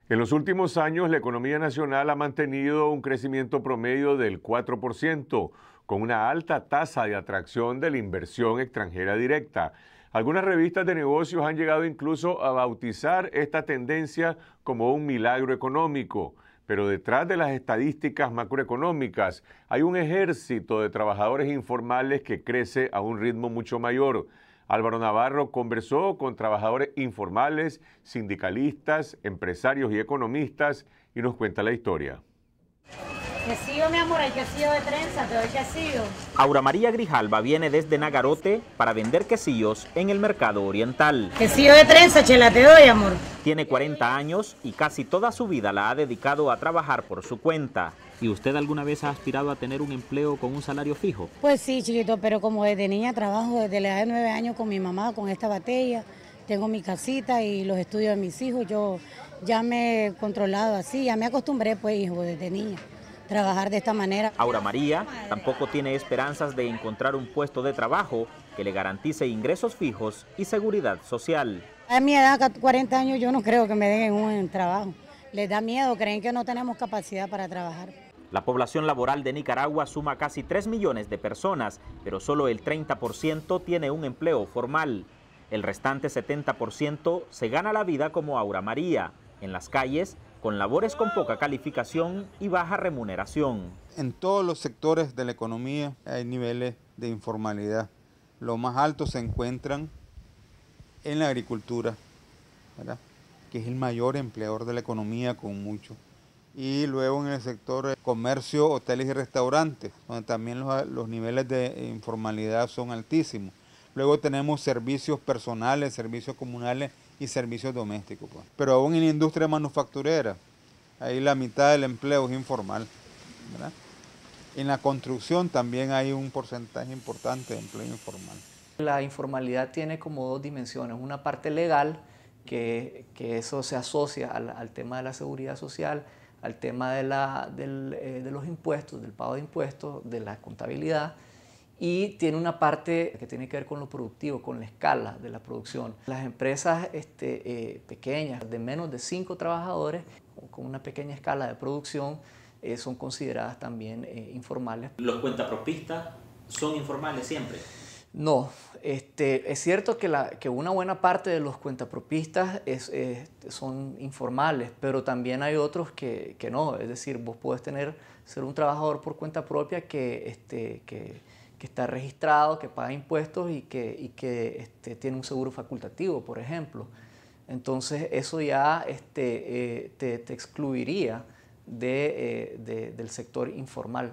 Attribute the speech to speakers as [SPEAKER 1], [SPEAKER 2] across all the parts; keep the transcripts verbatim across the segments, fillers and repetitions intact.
[SPEAKER 1] En los últimos años, la economía nacional ha mantenido un crecimiento promedio del cuatro por ciento, con una alta tasa de atracción de la inversión extranjera directa. Algunas revistas de negocios han llegado incluso a bautizar esta tendencia como un milagro económico. Pero detrás de las estadísticas macroeconómicas hay un ejército de trabajadores informales que crece a un ritmo mucho mayor. Álvaro Navarro conversó con trabajadores informales, sindicalistas, empresarios y economistas y nos cuenta la historia.
[SPEAKER 2] Quesillo, mi amor, hay quesillo de trenza, te doy quesillo.
[SPEAKER 3] Aura María Grijalva viene desde Nagarote para vender quesillos en el mercado oriental.
[SPEAKER 2] Quesillo de trenza, chela, te doy, amor.
[SPEAKER 3] Tiene cuarenta años y casi toda su vida la ha dedicado a trabajar por su cuenta. ¿Y usted alguna vez ha aspirado a tener un empleo con un salario fijo?
[SPEAKER 2] Pues sí, chiquito, pero como desde niña trabajo desde la edad de nueve años con mi mamá, con esta botella, tengo mi casita y los estudios de mis hijos, yo ya me he controlado así, ya me acostumbré, pues, hijo, desde niña, trabajar de esta manera.
[SPEAKER 3] Aura María tampoco tiene esperanzas de encontrar un puesto de trabajo que le garantice ingresos fijos y seguridad social.
[SPEAKER 2] A mi edad, cuarenta años, yo no creo que me den un trabajo. Les da miedo, creen que no tenemos capacidad para trabajar.
[SPEAKER 3] La población laboral de Nicaragua suma casi tres millones de personas, pero solo el treinta por ciento tiene un empleo formal. El restante setenta por ciento se gana la vida como Aura María, en las calles, con labores con poca calificación y baja remuneración.
[SPEAKER 4] En todos los sectores de la economía hay niveles de informalidad. Los más altos se encuentran en la agricultura, ¿verdad?, que es el mayor empleador de la economía con mucho. Y luego en el sector de comercio, hoteles y restaurantes, donde también los, los niveles de informalidad son altísimos. Luego tenemos servicios personales, servicios comunales y servicios domésticos, pues. Pero aún en la industria manufacturera, ahí la mitad del empleo es informal, ¿verdad? En la construcción también hay un porcentaje importante de empleo informal.
[SPEAKER 5] La informalidad tiene como dos dimensiones, una parte legal, que, que eso se asocia al, al tema de la seguridad social, al tema de, la, del, eh, de los impuestos, del pago de impuestos, de la contabilidad, y tiene una parte que tiene que ver con lo productivo, con la escala de la producción. Las empresas este, eh, pequeñas, de menos de cinco trabajadores, con una pequeña escala de producción, eh, son consideradas también eh, informales.
[SPEAKER 3] ¿Los cuentapropistas son informales siempre?
[SPEAKER 5] No, este, es cierto que, la, que una buena parte de los cuentapropistas es, es, son informales, pero también hay otros que, que no. Es decir, vos podés tener, ser un trabajador por cuenta propia que, este, que, que está registrado, que paga impuestos y que, y que este, tiene un seguro facultativo, por ejemplo. Entonces eso ya este, eh, te, te excluiría de, eh, de, del sector informal.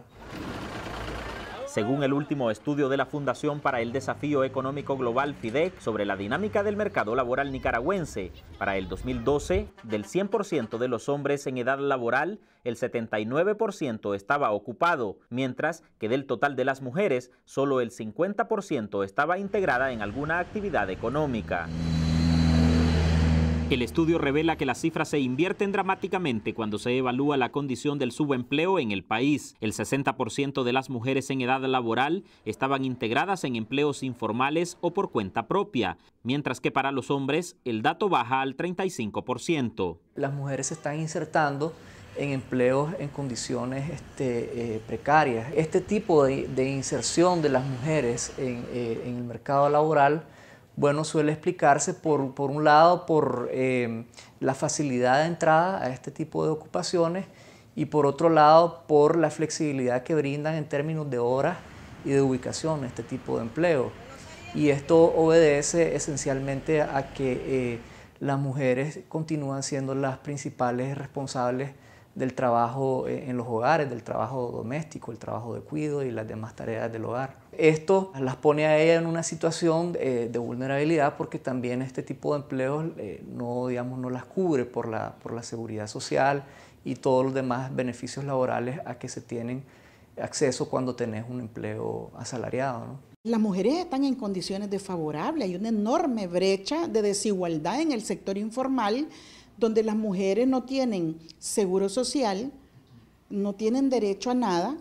[SPEAKER 3] Según el último estudio de la Fundación para el Desafío Económico Global, FIDEC, sobre la dinámica del mercado laboral nicaragüense, para el dos mil doce, del cien por ciento de los hombres en edad laboral, el setenta y nueve por ciento estaba ocupado, mientras que del total de las mujeres, solo el cincuenta por ciento estaba integrada en alguna actividad económica. El estudio revela que las cifras se invierten dramáticamente cuando se evalúa la condición del subempleo en el país. El sesenta por ciento de las mujeres en edad laboral estaban integradas en empleos informales o por cuenta propia, mientras que para los hombres el dato baja al treinta y cinco por ciento.
[SPEAKER 5] Las mujeres se están insertando en empleos en condiciones este, eh, precarias. Este tipo de, de inserción de las mujeres en, eh, en el mercado laboral, bueno, suele explicarse por, por un lado por eh, la facilidad de entrada a este tipo de ocupaciones y por otro lado por la flexibilidad que brindan en términos de horas y de ubicación este tipo de empleo. Y esto obedece esencialmente a que eh, las mujeres continúan siendo las principales responsables del trabajo en los hogares, del trabajo doméstico, el trabajo de cuidado y las demás tareas del hogar. Esto las pone a ellas en una situación eh, de vulnerabilidad porque también este tipo de empleos eh, no, digamos, no las cubre por la, por la seguridad social y todos los demás beneficios laborales a que se tienen acceso cuando tenés un empleo asalariado, ¿no?
[SPEAKER 6] Las mujeres están en condiciones desfavorables, hay una enorme brecha de desigualdad en el sector informal, donde las mujeres no tienen seguro social, no tienen derecho a nada,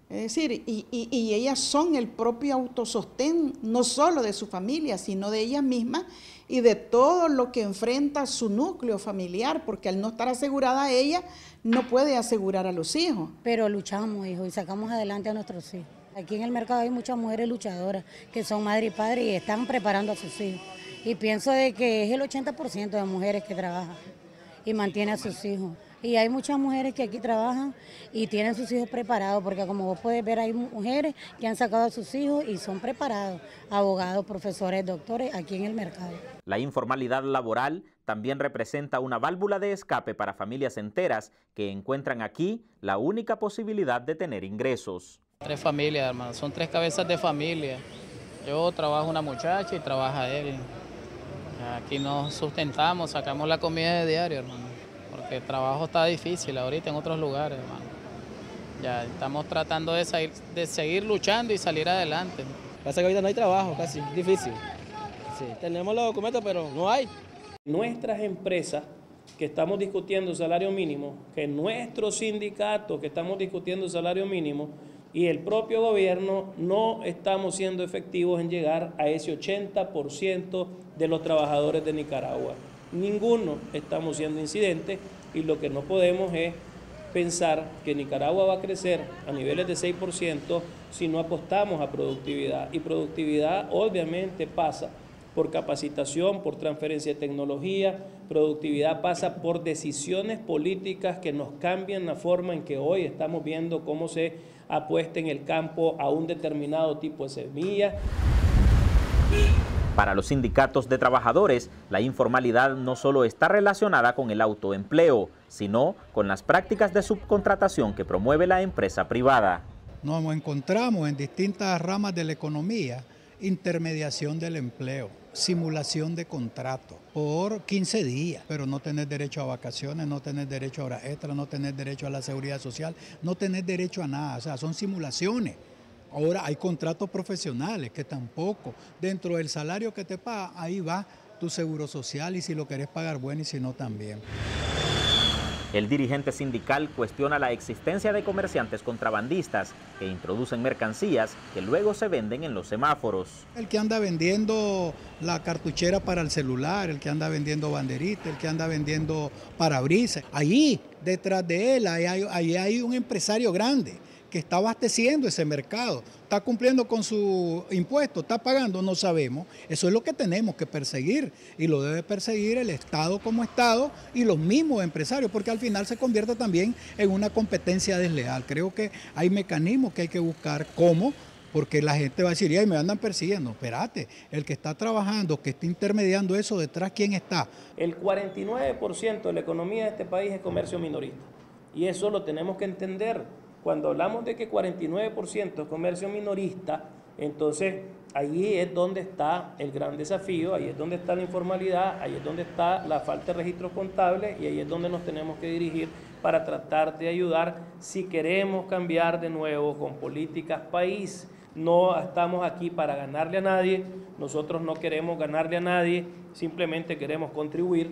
[SPEAKER 6] Es decir, y, y, y ellas son el propio autosostén, no solo de su familia, sino de ellas mismas y de todo lo que enfrenta su núcleo familiar, porque al no estar asegurada ella, no puede asegurar a los hijos.
[SPEAKER 2] Pero luchamos, hijo, y sacamos adelante a nuestros hijos. Aquí en el mercado hay muchas mujeres luchadoras que son madre y padre y están preparando a sus hijos. Y pienso de que es el ochenta por ciento de mujeres que trabajan y mantienen a sus hijos. Y hay muchas mujeres que aquí trabajan y tienen sus hijos preparados, porque como vos puedes ver, hay mujeres que han sacado a sus hijos y son preparados, abogados, profesores, doctores, aquí en el mercado.
[SPEAKER 3] La informalidad laboral también representa una válvula de escape para familias enteras que encuentran aquí la única posibilidad de tener ingresos.
[SPEAKER 7] Tres familias, hermano, son tres cabezas de familia. Yo trabajo una muchacha y trabaja él. Aquí nos sustentamos, sacamos la comida de diario, hermano. Porque el trabajo está difícil ahorita en otros lugares, hermano. Ya estamos tratando de, salir, de seguir luchando y salir adelante.
[SPEAKER 8] Pasa que ahorita no hay trabajo, casi, difícil. Sí, tenemos los documentos, pero no hay.
[SPEAKER 9] Nuestras empresas que estamos discutiendo salario mínimo, que nuestros sindicatos que estamos discutiendo salario mínimo y el propio gobierno no estamos siendo efectivos en llegar a ese ochenta por ciento de los trabajadores de Nicaragua. Ninguno estamos siendo incidentes y lo que no podemos es pensar que Nicaragua va a crecer a niveles de seis por ciento si no apostamos a productividad. Y productividad obviamente pasa por capacitación, por transferencia de tecnología, productividad pasa por decisiones políticas que nos cambian la forma en que hoy estamos viendo cómo se apuesta en el campo a un determinado tipo de semilla.
[SPEAKER 3] Para los sindicatos de trabajadores, la informalidad no solo está relacionada con el autoempleo, sino con las prácticas de subcontratación que promueve la empresa privada.
[SPEAKER 10] Nos encontramos en distintas ramas de la economía, intermediación del empleo, simulación de contrato por quince días, pero no tener derecho a vacaciones, no tener derecho a horas extras, no tener derecho a la seguridad social, no tener derecho a nada, o sea, son simulaciones. Ahora hay contratos profesionales que tampoco, dentro del salario que te paga, ahí va tu seguro social y si lo querés pagar bueno y si no también.
[SPEAKER 3] El dirigente sindical cuestiona la existencia de comerciantes contrabandistas que introducen mercancías que luego se venden en los semáforos.
[SPEAKER 10] El que anda vendiendo la cartuchera para el celular, el que anda vendiendo banderitas, el que anda vendiendo parabrisas, ahí detrás de él ahí hay, ahí hay un empresario grande que está abasteciendo ese mercado, está cumpliendo con su impuesto, está pagando, no sabemos. Eso es lo que tenemos que perseguir y lo debe perseguir el Estado como Estado y los mismos empresarios, porque al final se convierte también en una competencia desleal. Creo que hay mecanismos que hay que buscar cómo, porque la gente va a decir, ay, me andan persiguiendo. Espérate, el que está trabajando, que está intermediando eso, detrás, ¿quién está?
[SPEAKER 9] El cuarenta y nueve por ciento de la economía de este país es comercio minorista y eso lo tenemos que entender. Cuando hablamos de que cuarenta y nueve por ciento es comercio minorista, entonces ahí es donde está el gran desafío, ahí es donde está la informalidad, ahí es donde está la falta de registros contables y ahí es donde nos tenemos que dirigir para tratar de ayudar si queremos cambiar de nuevo con políticas país. No estamos aquí para ganarle a nadie, nosotros no queremos ganarle a nadie, simplemente queremos contribuir.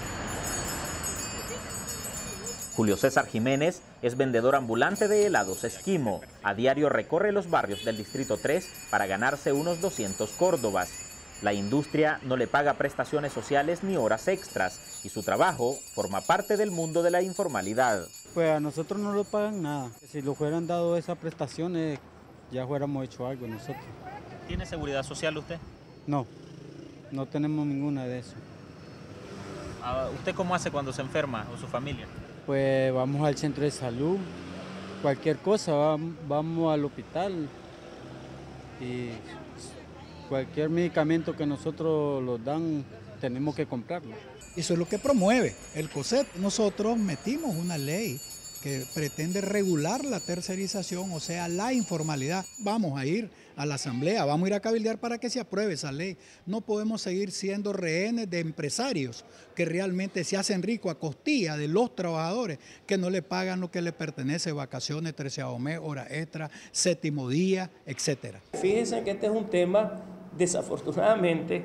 [SPEAKER 3] Julio César Jiménez es vendedor ambulante de helados Esquimo. A diario recorre los barrios del Distrito tres para ganarse unos doscientos córdobas. La industria no le paga prestaciones sociales ni horas extras y su trabajo forma parte del mundo de la informalidad.
[SPEAKER 8] Pues a nosotros no nos pagan nada. Si nos hubieran dado esas prestaciones, ya hubiéramos hecho algo nosotros.
[SPEAKER 3] ¿Tiene seguridad social usted?
[SPEAKER 8] No, no tenemos ninguna de eso.
[SPEAKER 3] ¿Usted cómo hace cuando se enferma o su familia?
[SPEAKER 8] Pues vamos al centro de salud, cualquier cosa, vamos al hospital y cualquier medicamento que nosotros los dan, tenemos que comprarlo.
[SPEAKER 10] Eso es lo que promueve el COSET. Nosotros metimos una ley que pretende regular la tercerización, o sea, la informalidad. Vamos a ir a la asamblea, vamos a ir a cabildear para que se apruebe esa ley. No podemos seguir siendo rehenes de empresarios que realmente se hacen ricos a costilla de los trabajadores que no le pagan lo que le pertenece, vacaciones, treceavo mes, hora extra, séptimo día, etcétera.
[SPEAKER 9] Fíjense que este es un tema, desafortunadamente,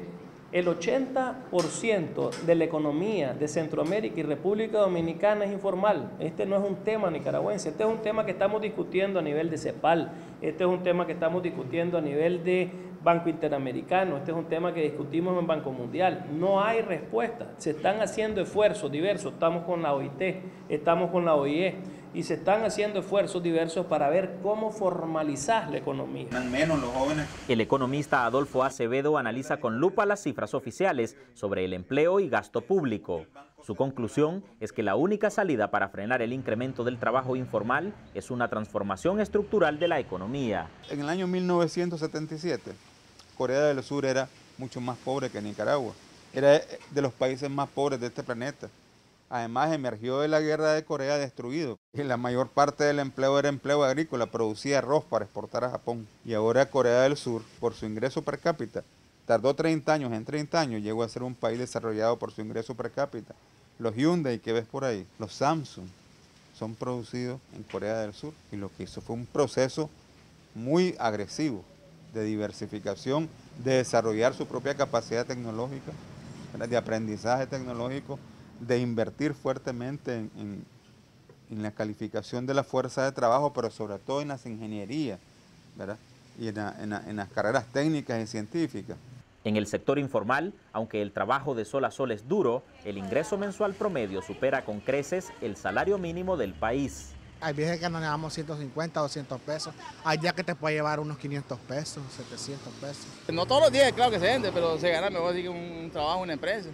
[SPEAKER 9] El ochenta por ciento de la economía de Centroamérica y República Dominicana es informal. Este no es un tema nicaragüense, este es un tema que estamos discutiendo a nivel de CEPAL, este es un tema que estamos discutiendo a nivel de Banco Interamericano, este es un tema que discutimos en Banco Mundial. No hay respuesta, se están haciendo esfuerzos diversos, estamos con la O I T, estamos con la O I E, y se están haciendo esfuerzos diversos para ver cómo formalizar la economía.
[SPEAKER 4] Menos los jóvenes.
[SPEAKER 3] El economista Adolfo Acevedo analiza con lupa las cifras oficiales sobre el empleo y gasto público. Su conclusión es que la única salida para frenar el incremento del trabajo informal es una transformación estructural de la economía.
[SPEAKER 4] En el año mil novecientos setenta y siete, Corea del Sur era mucho más pobre que Nicaragua. Era de los países más pobres de este planeta. Además, emergió de la guerra de Corea destruido. Y la mayor parte del empleo era empleo agrícola, producía arroz para exportar a Japón. Y ahora Corea del Sur, por su ingreso per cápita, tardó treinta años, en treinta años llegó a ser un país desarrollado por su ingreso per cápita. Los Hyundai que ves por ahí, los Samsung, son producidos en Corea del Sur. Y lo que hizo fue un proceso muy agresivo de diversificación, de desarrollar su propia capacidad tecnológica, de aprendizaje tecnológico, de invertir fuertemente en, en, en la calificación de la fuerza de trabajo, pero sobre todo en las ingenierías, ¿verdad? Y en, la, en, la, en las carreras técnicas y científicas.
[SPEAKER 3] En el sector informal, aunque el trabajo de sol a sol es duro, el ingreso mensual promedio supera con creces el salario mínimo del país.
[SPEAKER 11] Hay veces que nos llevamos ciento cincuenta, doscientos pesos. Hay días que te puede llevar unos quinientos pesos, setecientos pesos.
[SPEAKER 12] No todos los días, claro que se vende, pero se gana mejor así que un trabajo en una empresa.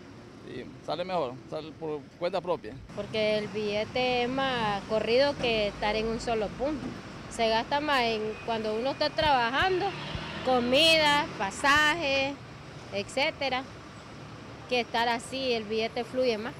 [SPEAKER 12] Y sale mejor, sale por cuenta propia.
[SPEAKER 13] Porque el billete es más corrido que estar en un solo punto. Se gasta más en cuando uno está trabajando, comida, pasaje, etcétera, que estar así, el billete fluye más.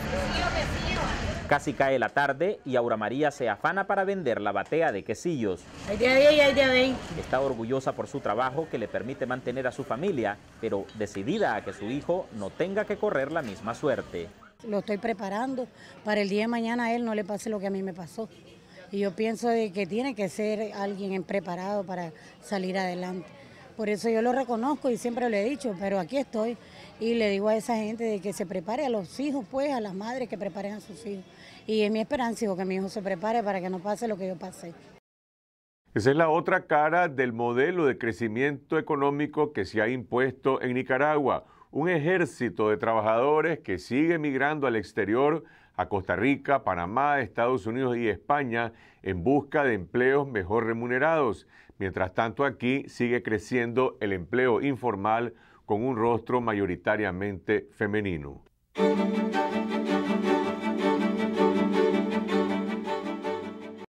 [SPEAKER 3] Casi cae la tarde y Aura María se afana para vender la batea de quesillos.
[SPEAKER 2] Hay de diez y hay de veinte.
[SPEAKER 3] Está orgullosa por su trabajo que le permite mantener a su familia, pero decidida a que su hijo no tenga que correr la misma suerte.
[SPEAKER 2] Lo estoy preparando para el día de mañana a él no le pase lo que a mí me pasó. Y yo pienso de que tiene que ser alguien preparado para salir adelante. Por eso yo lo reconozco y siempre lo he dicho, pero aquí estoy y le digo a esa gente de que se prepare a los hijos, pues a las madres que preparen a sus hijos. Y es mi esperanza, hijo, que mi hijo se prepare para que no pase lo que yo pasé.
[SPEAKER 1] Esa es la otra cara del modelo de crecimiento económico que se ha impuesto en Nicaragua. Un ejército de trabajadores que sigue migrando al exterior, a Costa Rica, Panamá, Estados Unidos y España, en busca de empleos mejor remunerados. Mientras tanto, aquí sigue creciendo el empleo informal con un rostro mayoritariamente femenino.